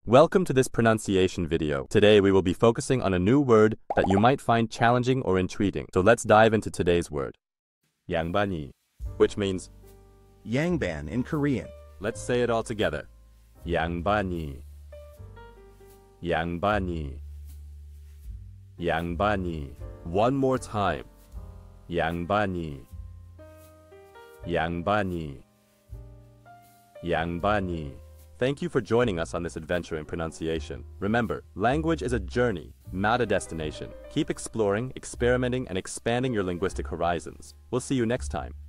Welcome to this pronunciation video. Today we will be focusing on a new word that you might find challenging or intriguing. So let's dive into today's word. Yangbani, which means Yangban in Korean. Let's say it all together. Yangbani. Yangbani. Yangbani. One more time. Yangbani. Yangbani. Yangbani. Thank you for joining us on this adventure in pronunciation. Remember, language is a journey, not a destination. Keep exploring, experimenting, and expanding your linguistic horizons. We'll see you next time.